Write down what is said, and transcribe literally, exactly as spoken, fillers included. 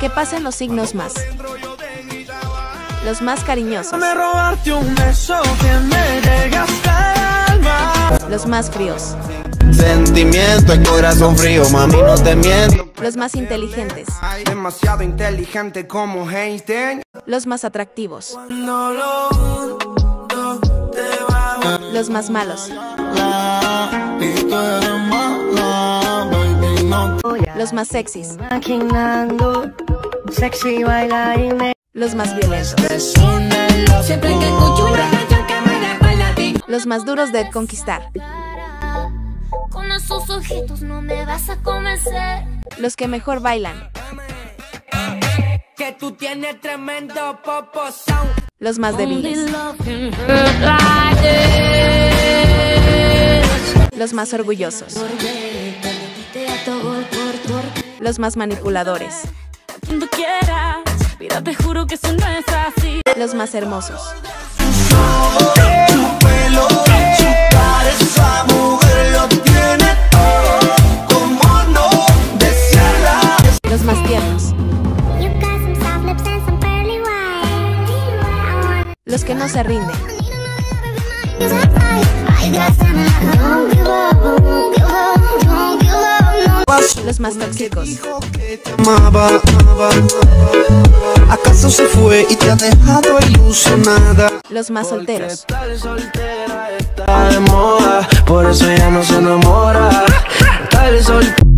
Que pasen los signos más. Los más cariñosos. Los más fríos. Sentimiento, el corazón frío, mami, no te miento. Los más inteligentes. Demasiado inteligente como Einstein. Los más atractivos. Los más malos. Los más sexys. Los más violentos. Los más duros de conquistar. Con esos ojitos no me vas a convencer. Los que mejor bailan. Que tú tienes tremendo popozón. Los más débiles. Los más orgullosos. Los más manipuladores. Cuando quieras, mira, te juro que eso no es así. Los más hermosos. Los más tiernos. Los que no se rinden. Los más tóxicos. ¿Acaso se fue y te ha dejado ilusionada? Los más solteros. Está de moda, por eso ella no se enamora. Tal sol